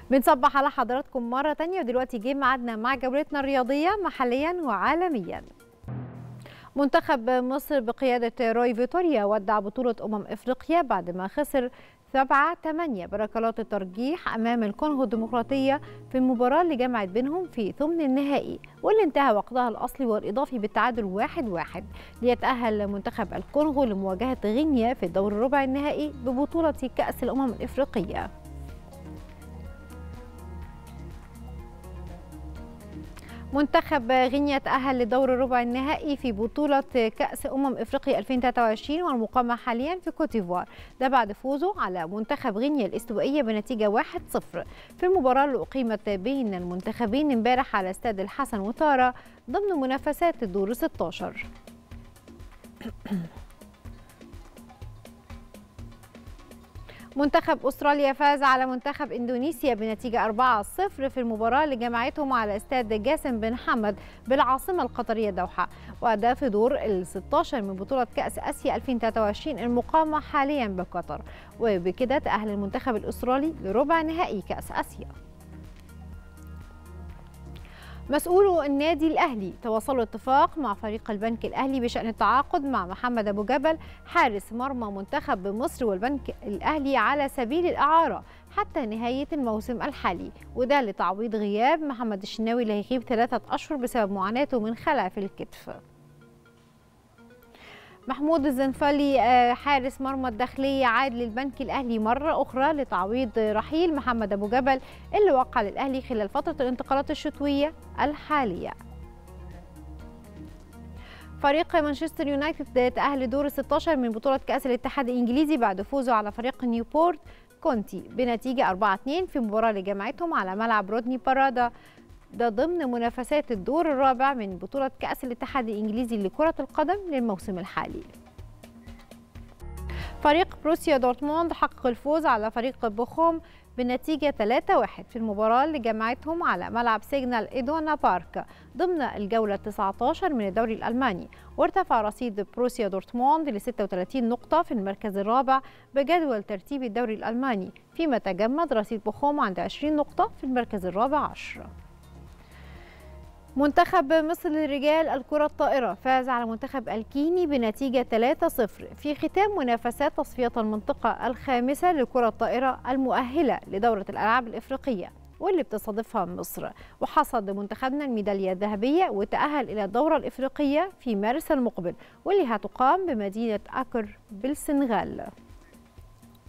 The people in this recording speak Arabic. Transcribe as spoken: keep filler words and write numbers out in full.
بنصبح على حضراتكم مرة تانية، ودلوقتي جه ميعادنا مع جولتنا الرياضية محليا وعالميا. منتخب مصر بقيادة روي فيتوريا ودع بطولة أمم إفريقيا بعد ما خسر سبعة ثمانية بركلات الترجيح أمام الكونغو الديمقراطية في المباراة اللي جمعت بينهم في ثمن النهائي، واللي انتهى وقتها الأصلي والإضافي بالتعادل واحد واحد، ليتأهل منتخب الكونغو لمواجهة غينيا في الدور الربع النهائي ببطولة كأس الأمم الإفريقية. منتخب غينيا تأهل لدور الربع النهائي في بطولة كأس أمم إفريقيا ألفين وثلاثة وعشرين والمقامة حاليا في كوت ديفوار، ده بعد فوزه على منتخب غينيا الاستوائية بنتيجة واحد صفر في المباراة اللي أقيمت بين المنتخبين امبارح على استاد الحسن وطارة ضمن منافسات الدور ستة عشر. منتخب أستراليا فاز على منتخب إندونيسيا بنتيجة أربعة صفر في المباراة اللي جمعتهم على استاد جاسم بن حمد بالعاصمة القطرية دوحة، وده في دور ال ستة عشر من بطولة كأس آسيا ألفين وثلاثة وعشرين المقامة حاليا بقطر، وبكده تأهل المنتخب الأسترالي لربع نهائي كأس آسيا. مسؤولو النادي الأهلي تواصلوا اتفاق مع فريق البنك الأهلي بشأن التعاقد مع محمد أبو جبل حارس مرمى منتخب مصر والبنك الأهلي على سبيل الإعارة حتى نهاية الموسم الحالي، وده لتعويض غياب محمد الشناوي اللي هيغيب ثلاثة أشهر بسبب معاناته من خلع في الكتف. محمود الزنفلي حارس مرمى الداخلية عاد للبنك الأهلي مرة أخرى لتعويض رحيل محمد أبو جبل اللي وقع للأهلي خلال فترة الانتقالات الشتوية الحالية. فريق مانشستر يونايتد تأهل لدور ستة عشر من بطولة كأس الاتحاد الإنجليزي بعد فوزه على فريق نيوبورت كونتي بنتيجة أربعة اثنين في مباراة اللي جمعتهم على ملعب رودني بارادا، ده ضمن منافسات الدور الرابع من بطولة كأس الاتحاد الإنجليزي لكرة القدم للموسم الحالي. فريق بروسيا دورتموند حقق الفوز على فريق بوخوم بنتيجة ثلاثة واحد في المباراة اللي جمعتهم على ملعب سيجنال إيدونا بارك ضمن الجولة التاسعة عشر من الدوري الألماني، وارتفع رصيد بروسيا دورتموند ل ستة وثلاثين نقطة في المركز الرابع بجدول ترتيب الدوري الألماني، فيما تجمد رصيد بوخوم عند عشرين نقطة في المركز الرابع عشر. منتخب مصر للرجال الكرة الطائرة فاز على منتخب الكيني بنتيجة ثلاثة صفر في ختام منافسات تصفيات المنطقة الخامسة لكرة الطائرة المؤهلة لدورة الألعاب الإفريقية واللي بتستضيفها مصر، وحصد منتخبنا الميدالية الذهبية وتأهل إلى الدورة الإفريقية في مارس المقبل واللي هتقام بمدينة أكر بالسنغال.